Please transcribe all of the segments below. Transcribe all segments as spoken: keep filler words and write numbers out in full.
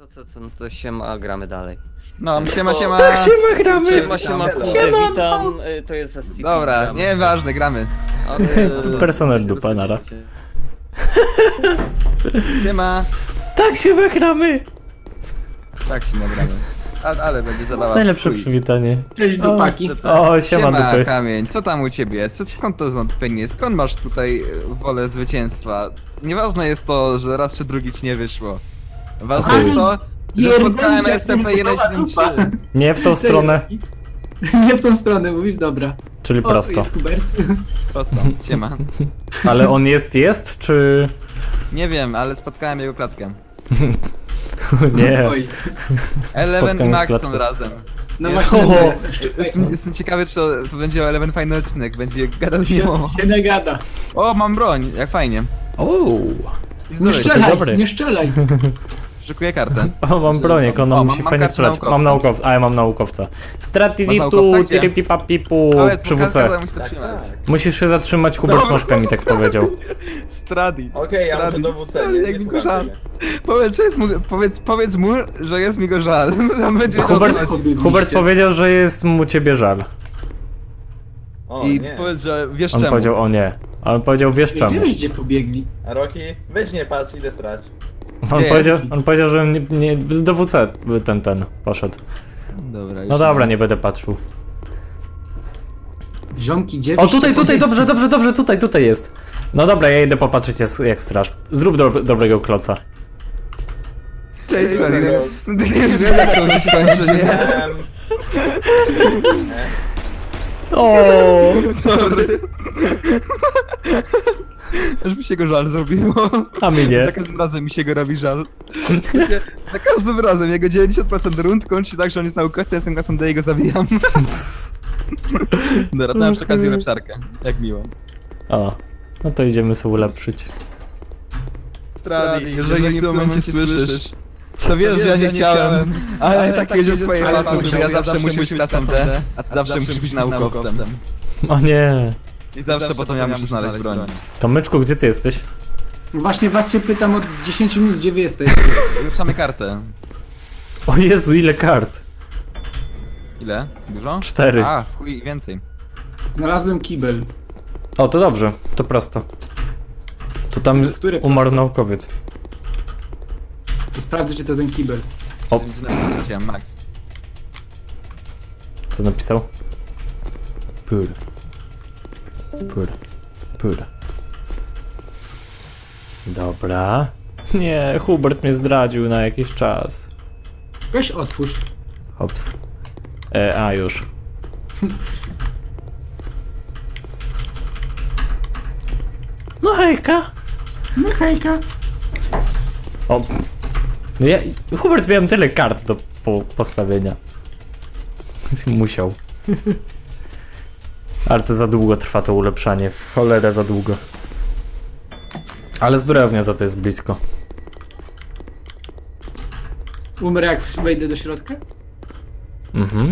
to co, co, no to siema, gramy dalej. No, siema, siema. Tak, siema, gramy. Siema, siema, kurde, witam, y, to jest S C P. Dobra, gramy. nieważne, gramy. Okay, no to... Personel dupa, nara. Siema. Tak, siema, gramy. Tak się nagramy. Ale, ale będzie To jest zabawa. najlepsze Chuj. przywitanie. Cześć dupaki. O, siema, Siema, dupy. Kamień, co tam u ciebie jest? Co- Skąd to zwątpienie? Skąd masz tutaj e, wolę zwycięstwa? Nieważne jest to, że raz czy drugi ci nie wyszło. Ważne Okej. jest to, że Pierdolcie, spotkałem jak S T P jeden siedem trzy. Nie w tą stronę, Nie w tą stronę mówisz, dobra. czyli O, prosto. jest Hubert. Prosto, siema. Ale on jest, jest, czy... Nie wiem, ale spotkałem jego klatkę. Nie. Oj. Eleven i Spotkanie z Max klatką. są razem. No Jest- właśnie. O, mówię, jeszcze- Jestem, jestem ciekawy, czy to, to będzie o Eleven fajny odcinek, będzie gadał z nim. Się, się nie gada. O, mam broń, jak fajnie. O, I Nie zdrowie, strzelaj, dobry. nie strzelaj. szykuję kartę. o mam bronię, ona O, mam- musi mam fajnie kartę strzelać. naukowca. Mam naukowca, a ja mam naukowca. Masz Strategitu, naukowca gdzie? tiripipapipu, Powiedz, przywódcę. musi to trzymać. Musisz się zatrzymać, Hubert Moszka mi tak powiedział. Stradi. Okej, ja muszę dowódcę, nie, jak nie mi go żal. słuchajcie mnie. Powiedz, że jest mu, powiedz, powiedz mu, że jest mi go żal. On będzie wiedział, Hubert, co chodzi. Pobiegliście. Hubert powiedział, że jest mu ciebie żal. O, I nie. powiedz, że wiesz On czemu. powiedział o nie. A on powiedział wiesz Gdzie czemu. wyście pobiegli? A Roki, weź nie patrz, idę srać. On Gdzie powiedział, jest? on powiedział, że nie, nie, dowódcę ten, ten poszedł. Dobra, No dobra, nie będę patrzył. Żonki, gdzie O wyście tutaj, tutaj, pobiegli? dobrze, dobrze, dobrze, tutaj, tutaj jest. No dobra, ja idę popatrzeć jak, jak straż. Zrób do, dobrego kloca. Cześć, Cześć, Stradi. Stradi. Nie wiem, jak to się skończy, nie? Em, O, Sorry. Aż mi się go żal zrobiło. a mi Za nie. każdym razem mi się go robi żal. Za każdym razem, jego dziewięćdziesiąt procent rund kończy się tak, że on jest naukowcem, ja jestem klasą D i go zabijam. Dobra, to mam przy okazji lepszarkę. Jak miło. O, no to idziemy sobie ulepszyć. Stradi, jeżeli w tym momencie słyszysz, to wiesz, że ja nie chciałem, ale tak jedzie swoje fatum, że ja zawsze muszę być klasą D, a ty zawsze musisz być naukowcem. O nie. I zawsze potem ja muszę znaleźć broń. Tomyczku, gdzie ty jesteś? Właśnie was się pytam od dziesięciu minut, gdzie wy jesteście. Ruszamy kartę. O Jezu, ile kart? Ile? Dużo? Cztery. A, w chuj, więcej. Znalazłem kibel. O, to dobrze, to prosto. To tam Które umarł prosto? naukowiec. To sprawdzę, czy to ten kibel. O. Chciałem Max. Co napisał? Pur. Pur. Pur. Dobra. Nie, Hubert mnie zdradził na jakiś czas. Weź otwórz. Hops. E, a już. No hejka. No hejka. O. No ja, Hubert, miałem tyle kart do po, postawienia. Musiał. Ale to za długo trwa to ulepszanie. Cholera za długo. Ale zbrojownia za to jest blisko. Umrę jak wejdę do środka? Mhm.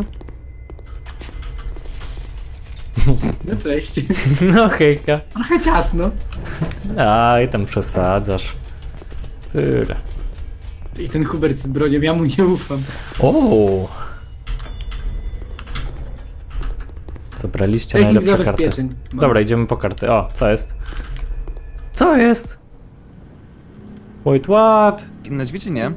No cześć. No hejka. Trochę ciasno. Aj, tam przesadzasz. Tyle. I ten Hubert z bronią, ja mu nie ufam. O. Zabraliście Technik najlepsze karty. zabezpieczeń. Mam. Dobra, idziemy po karty. O, co jest? Co jest? Wait, what? Inne drzwi czy nie?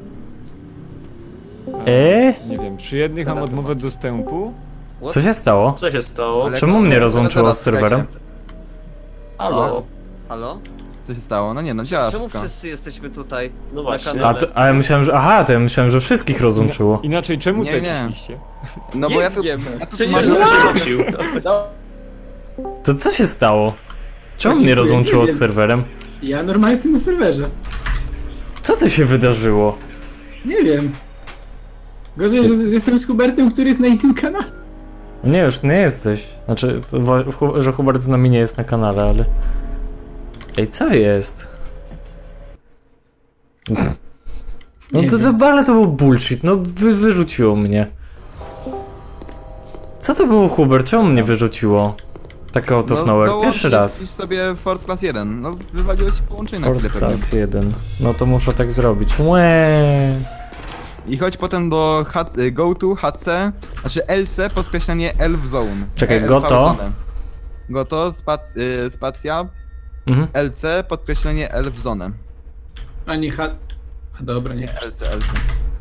E? Nie wiem, przy jednych mam odmowę dostępu. Co się stało? Co się stało? Ale Czemu to- mnie to- rozłączyło teraz z serwerem? czekajcie. Halo? Halo? Co się stało? No nie, no działa Czemu wszystko. wszyscy jesteśmy tutaj? No na właśnie. kanale? A, to, a ja myślałem, że... Aha, to ja myślałem, że wszystkich rozłączyło. Inaczej, czemu Nie, tak nie. przyszliście? No bo Nie ja tu... wiem. Ja tu Czyli masz nie Może wiem. coś rzucił. To co się stało? Czemu Dziękuję, mnie rozłączyło nie z wiem. serwerem? Ja normalnie jestem na serwerze. Co to się wydarzyło? Nie wiem. Gorzej, że z- jestem z Hubertem, który jest na innym kanale. Nie, już nie jesteś. Znaczy, to, wo- Hu- że Hubert z nami nie jest na kanale, ale... Ej, co jest? No Nie to, wiem. to, ale to był bullshit, no wy, wyrzuciło mnie. Co to było, Hubert? Czemu mnie wyrzuciło? Tak out of nowhere, dołącz pierwszy raz. wpisz sobie Force Class jeden, no wywaliło ci połączenie na Force chwilę pewnie. Class jeden. No to muszę tak zrobić. Łe. I chodź potem do H go to H C, znaczy L C podkreślenie Elf Zone. Czekaj, E, go to? zone. Go to, spac y, spacja, Mhm. L C podkreślenie Elf Zone. A nie ha... A dobra, nie. Nie, L C, L C.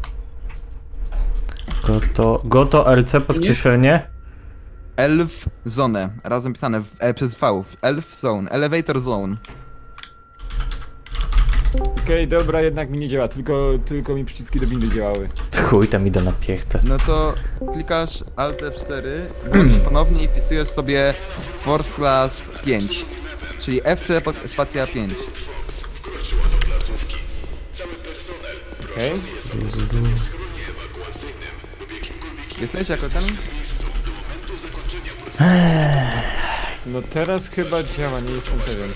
Goto, goto L C podkreślenie. Elf Zone, razem pisane w, e, przez V. Elf Zone, Elevator Zone. Okej, dobra, jednak mi nie działa, tylko, tylko mi przyciski do windy działały. Chuj, tam idę na piechtę. No to klikasz Alt F cztery, bądź ponownie i wpisujesz sobie Force Class pięć. Czyli F C pod, spacja pięć. Okej? Jesteś jako ten? No teraz chyba działa, nie jestem pewien.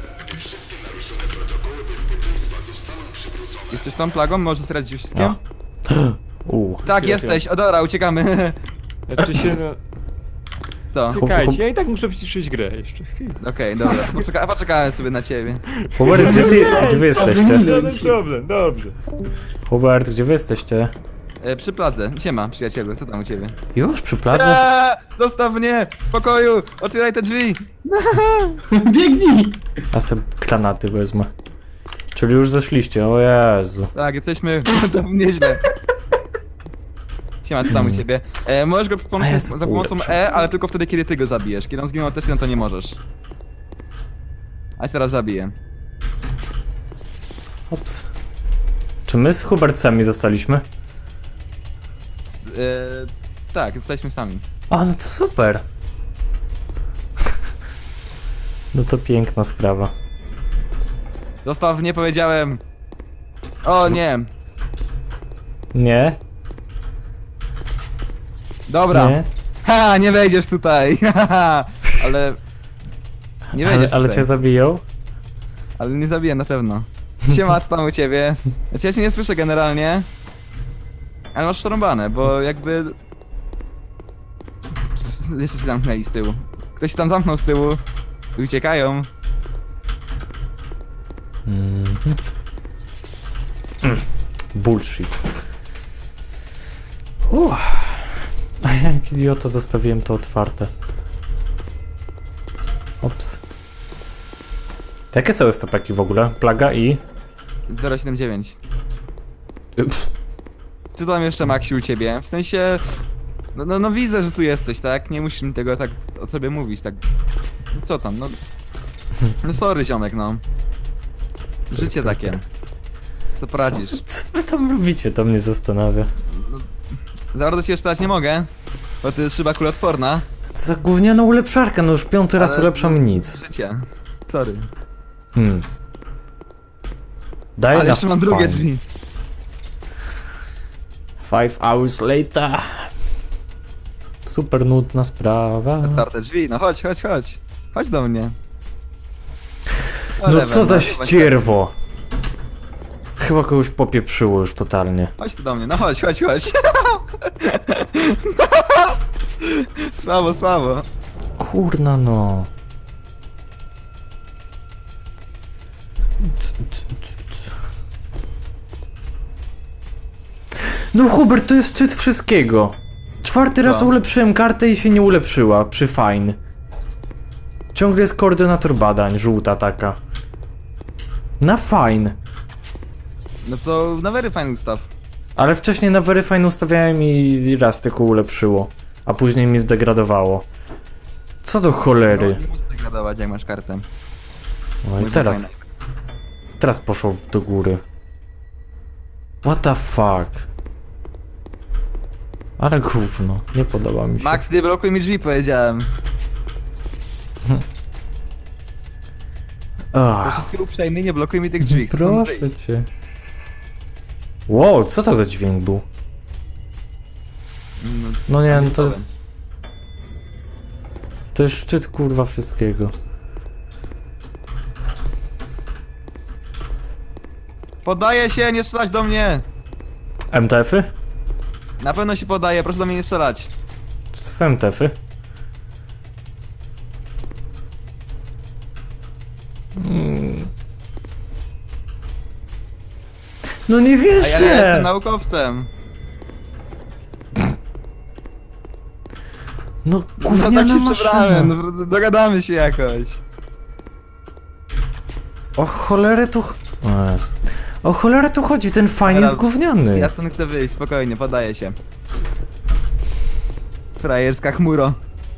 Jesteś tą plagą? Możesz otwierać drzwi wszystkie? No. Uuu. Tak, Chwilę, jesteś! O dobra, uciekamy! Znaczy się, no... Co? Okej, Czekajcie, ja i tak muszę przyciszyć grę jeszcze. Chwilę. dobra. Poczeka poczekałem sobie na ciebie. Hubert, gdzie, ty, gdzie wy jesteście? Żaden problem, dobrze. Hubert, gdzie wy jesteście? E, przy pladze. Siema, przyjacielu, co tam u ciebie? Już przy pladze? Eee, zostaw mnie! W pokoju! Otwieraj te drzwi! Biegnij! A sobie granaty wezmę. Czyli już zeszliście, o Jezu. Tak, jesteśmy to nieźle. Siema, co tam u ciebie? E, możesz go A pomóc ja za pomocą ulepszę. E, ale tylko wtedy, kiedy ty go zabijesz. Kiedy on zginął też, no to nie możesz. A się teraz zabiję. Ops. Czy my z Hubertcami zostaliśmy? E, tak, jesteśmy sami. O, no to super. No to piękna sprawa. Zostaw, nie powiedziałem. O nie. Nie? Dobra. Nie? Ha, nie wejdziesz tutaj. Haha. Ale... Nie Ale, wejdziesz ale tutaj. cię zabiją? Ale nie zabiję na pewno. Siema, co tam u ciebie? Znaczy ja cię nie słyszę generalnie. Ale masz przerąbane, bo jakby... Jeszcze się zamknęli z tyłu. Ktoś się tam zamknął z tyłu. I uciekają. Mhm. Mm. Bullshit. Uff. A ja jak idiota zostawiłem to otwarte. Ops. Jakie są stopaki w ogóle? Plaga i... zero siedem dziewięć. Co tam jeszcze, Maksiu, u ciebie? W sensie... No, no, no widzę, że tu jesteś, tak? Nie musisz mi tego tak o sobie mówić, tak... No co tam, no... No sorry, ziomek, no. Życie takie. Co poradzisz? Co, co wy tam robicie? To mnie zastanawia. Za bardzo ci jeszcze dać nie mogę, bo to jest szyba kuloodporna. Co za gówniana ulepszarka, no już piąty raz Ale- ulepszam i nic. Życie. Sorry. Hmm. Daj Ale na jeszcze mam drugie fajnie. drzwi. Five hours later. Super nudna sprawa. Otwarte drzwi, no chodź, chodź, chodź. Chodź do mnie. No lewe, co za no, ścierwo. Chyba kogoś popieprzyło już totalnie. Chodź tu do mnie, no chodź, chodź, chodź. Słabo, słabo. Kurna no. C- c- c- c- No Hubert, to jest szczyt wszystkiego. Czwarty raz Co? ulepszyłem kartę i się nie ulepszyła, przy fine. Ciągle jest koordynator badań, żółta taka. Na fine. No to na very fine ustaw. Ale wcześniej na very fine ustawiałem i raz tylko ulepszyło. A później mi zdegradowało. Co do No, cholery. nie musisz degradować, jak masz kartę. No i Very teraz. fine. Teraz poszło do góry. What the fuck? Ale gówno, nie podoba mi się. Max, nie blokuj mi drzwi, powiedziałem. Ach, Proszę cię uprzejmie, nie blokuj mi tych drzwi. chcę stąd proszę wyjść. cię. Wow, co to za dźwięk był? No, No nie, no to pamiętałem. jest... To jest szczyt kurwa wszystkiego. Poddaję się, nie strzelać do mnie! M T F-y? Na pewno się poddaję, proszę do mnie nie strzelać. Co to są M T F-y? Mm. No nie A ja nie jestem wierzę! naukowcem. No No tak gówniana się maszyna. przebrałem, no, dogadamy się jakoś. O cholerę tu... O Jezu. O cholerę tu chodzi, ten fajnie Teraz- jest gówniany. Ja stąd chcę wyjść, spokojnie, podaję się. Frajerska chmuro.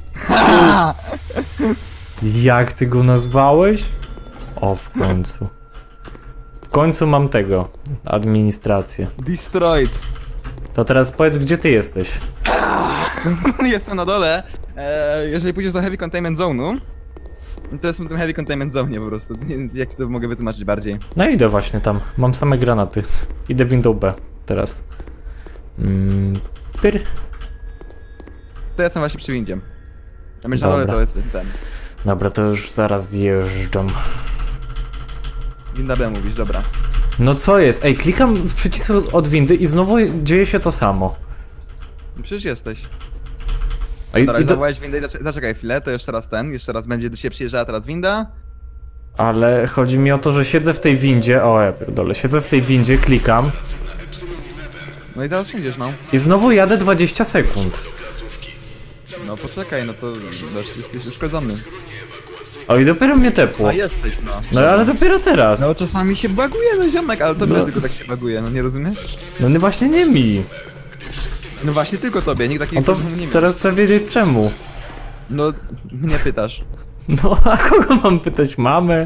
Jak ty go nazwałeś? O, w końcu. W końcu mam tego. Administrację. Destroyed. To teraz powiedz, gdzie ty jesteś? Jestem na dole. E, jeżeli pójdziesz do Heavy Containment Zone'u, to jestem w tym Heavy Containment Zone'ie po prostu. Jak ci to mogę wytłumaczyć bardziej? No idę właśnie tam. Mam same granaty. Idę window B teraz. Mm, pyr. To jestem właśnie przy windzie. A myślę, na dole Dobra. to jest ten. Dobra, to już zaraz zjeżdżam. Winda B mówisz, dobra. No co jest? Ej, klikam w przycisk od windy i znowu dzieje się to samo. No przecież jesteś. Ej, Dobra, i do... zawołałeś windę i zaczekaj, zaczekaj chwilę, to jeszcze raz ten, jeszcze raz będzie do siebie przyjeżdżała teraz winda. Ale chodzi mi o to, że siedzę w tej windzie. O, ja pierdolę. Siedzę w tej windzie, klikam No i teraz siędziesz, no. i znowu jadę dwadzieścia sekund. No poczekaj, no to wiesz, jesteś uszkodzony. O, i dopiero mnie tepło. No jesteś, no. No ale dopiero teraz. No czasami się baguje, no ziomek, ale tobie No. tylko tak się baguje, no nie rozumiesz? No nie, właśnie nie mi. No właśnie tylko tobie, nikt takiego No to nie ma. teraz chcę wiedzieć czemu. No, mnie pytasz. No a kogo mam pytać? Mamę?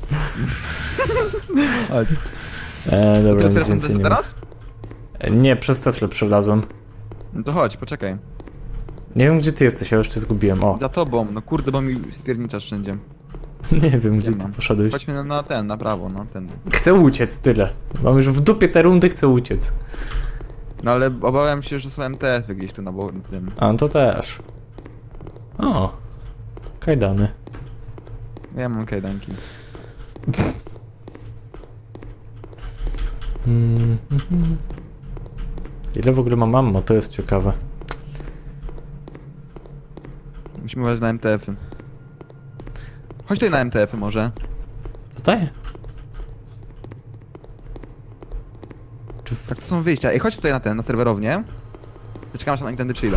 Chodź. E, Ty dobra, nic otwierasz ten więcej nie ma. teraz? E, Nie, przez Teslę przelazłem. No to chodź, poczekaj. Nie wiem gdzie ty jesteś, ja już cię zgubiłem. O, Za tobą, no kurde, bo mi spierniczasz wszędzie. nie wiem gdzie Nie ty mam. poszedłeś. Chodźmy na, na ten, na prawo, no ten. Chcę uciec, tyle. Mam już w dupie te rundy, chcę uciec. No ale obawiam się, że są M T F-y gdzieś tu na bo- tym. A, to też. O, kajdany. Ja mam kajdanki. Mm, mhm. Ile w ogóle mam ammo? To jest ciekawe. Musimy uważać na M T F-y. Chodź tutaj na M T F-y może. Tutaj? Czy Tak, to są wyjścia. Ej, chodź tutaj na ten, na serwerownię. Ja czekam, aż oni tędy przyjdą.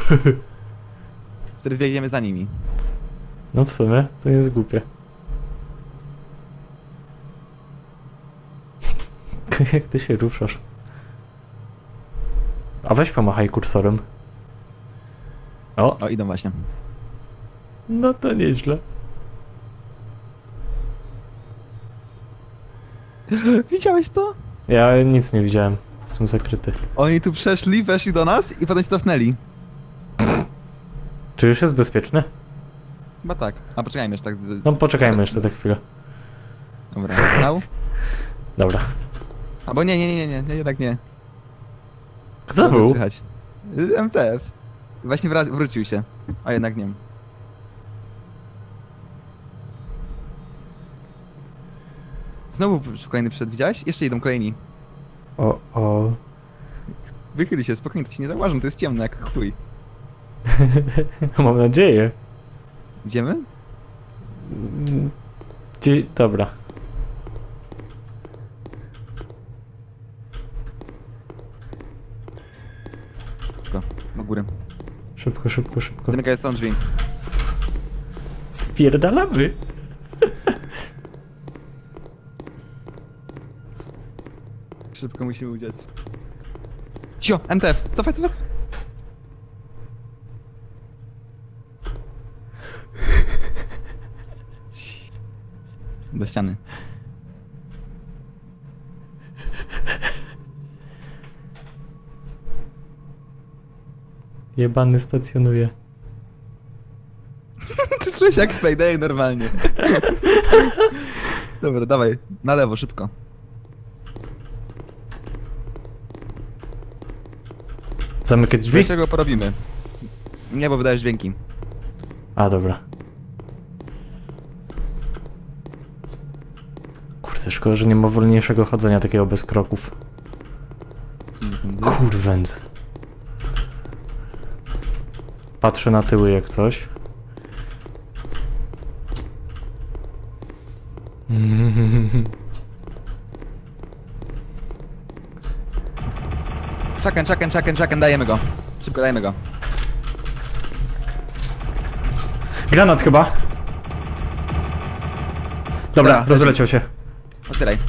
Wtedy biegniemy za nimi. No w sumie, to nie jest głupie. Jak ty się ruszasz? A weź pomachaj kursorem. O, O, idą właśnie. no to nieźle. Widziałeś to? Ja nic nie widziałem. Jestem zakryty. Oni tu przeszli, weszli do nas i potem się cofnęli. Czy już jest bezpieczny? Chyba tak. A poczekajmy jeszcze tak. z- No poczekajmy jeszcze tę chwilę. Dobra, no. Dobra. Albo nie, nie, nie, nie, nie, jednak nie. Kto Co był? Słychać. Y, M T F. Właśnie wra- wrócił się. A jednak nie. Znowu kolejny przyszedł, widziałeś? Jeszcze idą kolejni. O, o. Wychyli się, spokojnie, to się nie zauważą, to jest ciemno jak chuj. Mam nadzieję. Idziemy? Gdzie... Dobra. Szybko, na górę. Szybko, szybko, szybko. Zamykaj są drzwi. Spierdalamy. Szybko musimy uciec. Cio, M T F, cofaj, cofaj, cofaj. Do ściany. Jebany stacjonuje. Ty słyszałeś jak Payday normalnie. Dobra, dawaj, na lewo, szybko. Zamykać drzwi? Dlaczego porobimy? Nie, bo wydajesz dźwięki. A, dobra. Kurde, szkoda, że nie ma wolniejszego chodzenia takiego bez kroków. Kurwędz. Patrzę na tyły jak coś. Czaken, czaken, czaken, czaken, dajemy go. Szybko dajemy go. Granat chyba. Dobra, Dobra, rozleciał się. Otwieraj.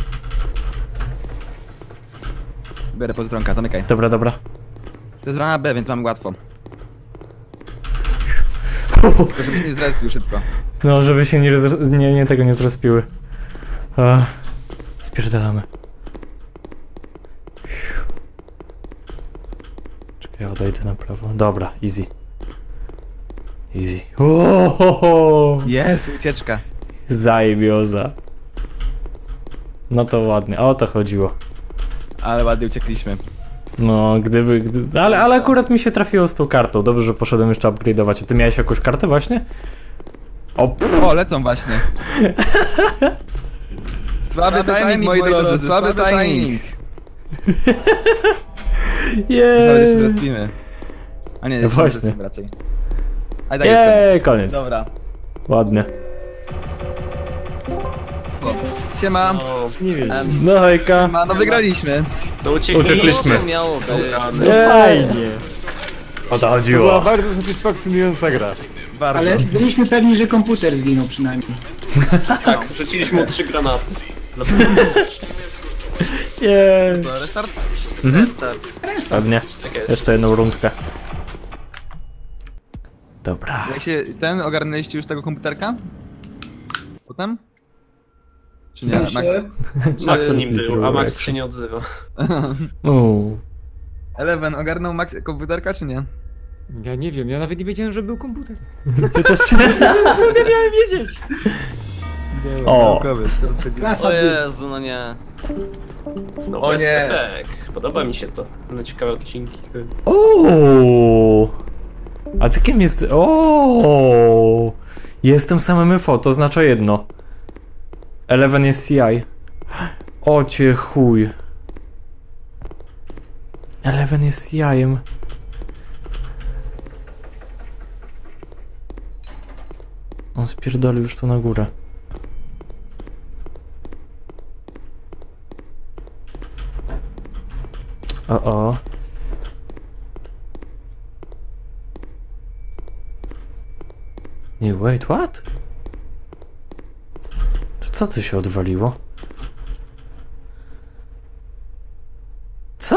Biorę pozdronka, zamykaj. Dobra, dobra. To jest rana B, więc mam łatwo. Tylko żeby się nie zrespił szybko. No, żeby się nie, roz- nie, nie tego nie zrozpiły. Uh, spierdalamy. Czekaj, ja odejdę na prawo. Dobra, easy. Easy. Ohoho! Jest, ucieczka. Zajebioza. No to ładnie, o to chodziło. Ale ładnie uciekliśmy. No, gdyby, gdy... ale, ale akurat mi się trafiło z tą kartą. Dobrze, że poszedłem jeszcze upgrade'ować. A ty miałeś jakąś kartę właśnie? O, pff. O, lecą właśnie. Słaby timing, moi drodzy, słaby timing. Już nawet jeszcze Jej, zrespimy. A nie, No nie właśnie. właśnie. Raczej. A tak jest Jej, koniec. koniec. Dobra. Ładnie. Siema. Nie wiem. Em, No hejka. Siema, no wygraliśmy. To uciekliśmy. Uciekliśmy. to miało być. Fajnie. O to To była chodziło. bardzo satysfakcjonująca gra. Bardzo. Ale byliśmy pewni, że komputer zginął przynajmniej. Tak, wrzuciliśmy mu trzy granaty. Jej. To restart? Restart. Ładnie. Tak jest. Jeszcze jedną rundkę. Dobra. Jak się ten, ogarnęliście już tego komputerka? Potem? Czy W nie? sensie, Max Czy- nim był, a Max Reaction. się nie odzywa. Uuu. Eleven ogarnął Max komputerka, czy nie? Ja nie wiem, ja nawet nie wiedziałem, że był komputer. Ty też Kurde, miałem wiedzieć! O. Naukowiec, co rozchodzimy. klasa O D. Jezu, no nie. Znowu O jest nie. efekt. Podoba mi się to. No ciekawe odcinki. Uuu. A ty kim jest? O. Jestem samym M F O, to oznacza jedno. Eleven jest C I. O cię chuj. Eleven jest C I-em. On spierdolił już tu na górę. O o. Nie, wait, what? To co tu się odwaliło? Co?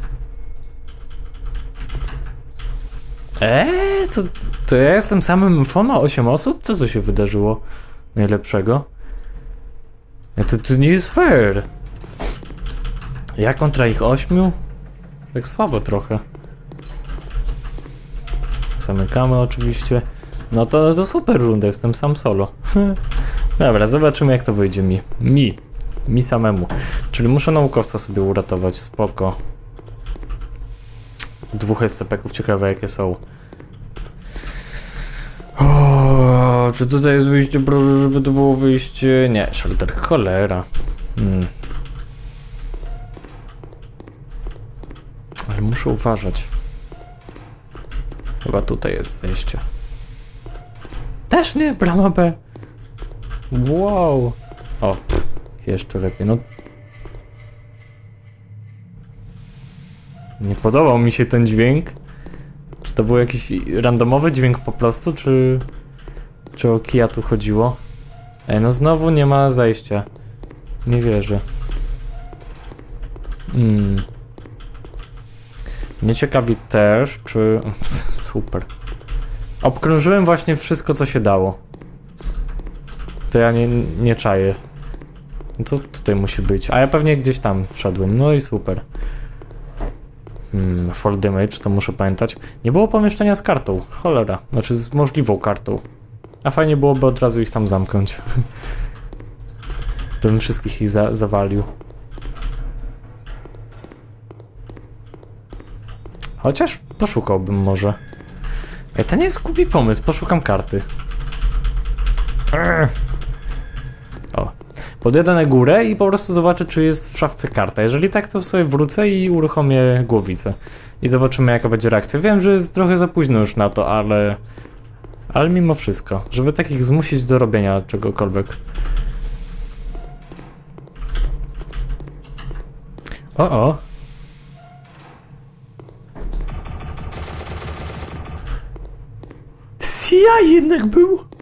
Eee, to, to ja jestem samym fono osiem osób? Co tu się wydarzyło najlepszego? Ja, to, to nie jest fair. Ja kontra ich ośmiu? Tak słabo trochę. Zamykamy oczywiście. No to, to super runda, jestem sam solo. Dobra, zobaczymy jak to wyjdzie mi. Mi. Mi samemu. Czyli muszę naukowca sobie uratować, spoko. Dwóch S C P-ków, ciekawe jakie są. O, czy tutaj jest wyjście? Proszę, żeby to było wyjście. Nie, shelter, cholera. Hmm. Ale muszę uważać. Chyba tutaj jest zejście. Też nie, brama B. Wow. O, pff, jeszcze lepiej, no. Nie podobał mi się ten dźwięk. Czy to był jakiś randomowy dźwięk po prostu, czy... Czy o kija tu chodziło? Ej, no znowu nie ma zejścia. Nie wierzę. Hmm. Mnie ciekawi też, czy... Super. Obkrążyłem właśnie wszystko, co się dało. To ja nie, nie czaję. No to tutaj musi być. A ja pewnie gdzieś tam wszedłem. No i super. Hmm, fall damage, to muszę pamiętać. Nie było pomieszczenia z kartą. Cholera. Znaczy z możliwą kartą. A fajnie byłoby od razu ich tam zamknąć. Bym wszystkich ich za zawalił. Chociaż poszukałbym może. Ej, to nie jest głupi pomysł, poszukam karty. O. Podjadę na górę i po prostu zobaczę, czy jest w szafce karta. Jeżeli tak, to sobie wrócę i uruchomię głowicę. I zobaczymy, jaka będzie reakcja. Wiem, że jest trochę za późno już na to, ale... Ale mimo wszystko, żeby takich zmusić do robienia czegokolwiek. O, o. C I jednak był.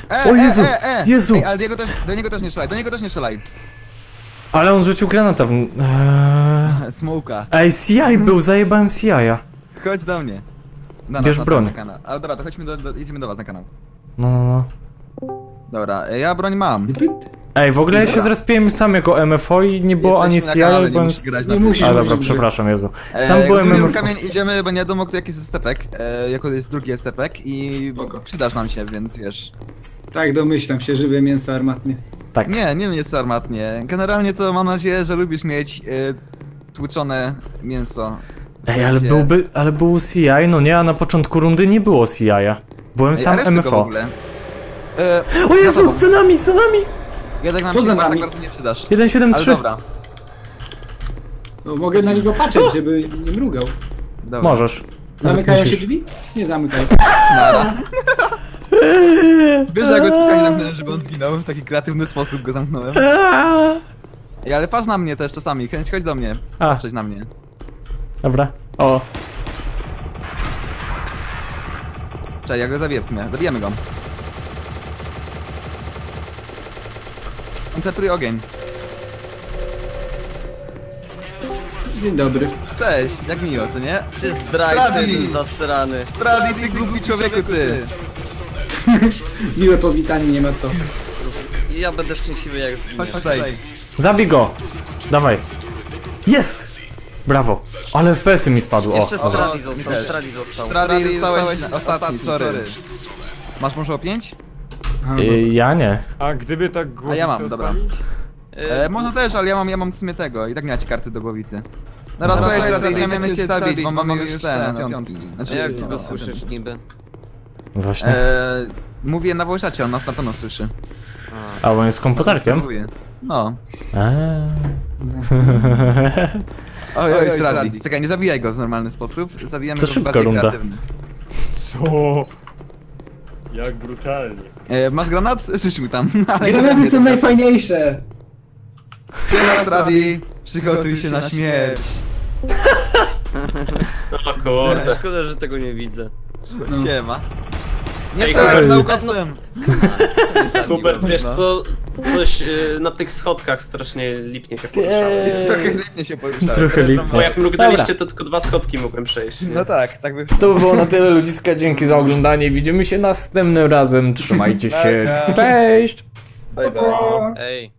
E, O Jezu, e, e, e. Jezu. Ej, ale do niego, też, do niego też nie strzelaj, do niego też nie strzelaj. Ale on rzucił granata w... Eee... Smoka. Ej, C I był, zajebałem C I-a. Chodź do mnie. Na Bierz na, broń. Na kanał. A dobra, to chodźmy do, do, idziemy do was na kanał. No, no, no. Dobra, e, ja broń mam. Ej, w ogóle ja się Dobra. zrespiłem sam jako M F O i nie było ani Jesteśmy C na I, kanale, ale nie byłem... musisz grać na Nie tym. musisz. A dobra, Dobrze. przepraszam, Jezu. E, Sam byłem jak M F O. kamień idziemy, bo nie wiadomo kto jaki jest stepek, e, jako to jest drugi stepek i Spoko. przydasz nam się, więc wiesz. Tak, domyślam się, żywe mięso armatnie. Tak. Nie, nie mięso armatnie. Generalnie to mam nadzieję, że lubisz mieć e, tłuczone mięso. W Ej, ale sensie- byłby, ale był C I, no nie, a na początku rundy nie było C I-a. Byłem Ej, a sam reszty M go F w O. ogóle? E, O Jezu, tobą. za nami, za nami! Jednak nam Poza się masz nami. tak bardzo nie przydasz. jeden siedem Ale trzy. dobra, To mogę na niego patrzeć, żeby nie mrugał. dobra. Możesz. Nawet Zamykają się musisz. drzwi? Nie zamykają. Nara. Wiesz, że ja go specjalnie zamknąłem, żeby on zginął. W taki kreatywny sposób go zamknąłem. Ej, ale patrz na mnie też czasami. Chęć, chodź do mnie. A. Patrzeć na mnie. Dobra. O. Czekaj, ja go zabiję w sumie. Zabijemy go. Koncentruj ogień. Dzień dobry. Cześć, jak miło, to nie? Ty zdrajcy, Stradi. jeden zasrany. Stradi, ty głupi człowieku, ty! Miłe powitanie, nie ma co. Ja będę szczęśliwy jak zginiesz. Chodź tutaj. Zabij go! Dawaj. Jest! Brawo. Ale F P S-y mi spadły. O, Jeszcze dobra. Stradi został, też. Stradi został. Stradi, zostałeś ostatni, sorry. Masz może o pięć? Aha, Y, ja nie. A gdyby tak głowicę A ja mam, dobra. odpalić? E, można też, ale ja mam, ja mam w sumie tego. I tak nie macie karty do głowicy. Teraz Dobra. słuchaj, Stradi, idziemy cię zabić, bo mamy już ten, na piątki. A Znaczy, jak ty go no, słyszysz niby? Właśnie. E, mówię na wojszacie, on nas na pewno słyszy. A on jest komputerkiem? Mówię. No. Eee. Oj, oj, Stradi. Czekaj, nie zabijaj go w normalny sposób. Zabijamy To go w szybka bardziej runda. kreatywny. Co? Jak brutalnie. E, masz granat? Rzuć mu tam. Ale Granaty są najfajniejsze. Siema, Stradi. Przygotuj się na śmierć. O kurde. Szkoda, że tego nie widzę. No. Siema. Nie Ej, strzelaj z Hubert. naukowcem. Hubert, wiesz No. co? Coś y, na tych schodkach strasznie lipnie się poruszało. Trochę lipnie się poruszałem. Trochę lipnie. Bo jak mrugnęliście, Dobra. to tylko dwa schodki mogłem przejść. nie? No tak, tak by... To by było na tyle, ludziska. Dzięki za oglądanie. Widzimy się następnym razem. Trzymajcie się. Cześć! Bye bye. Ej.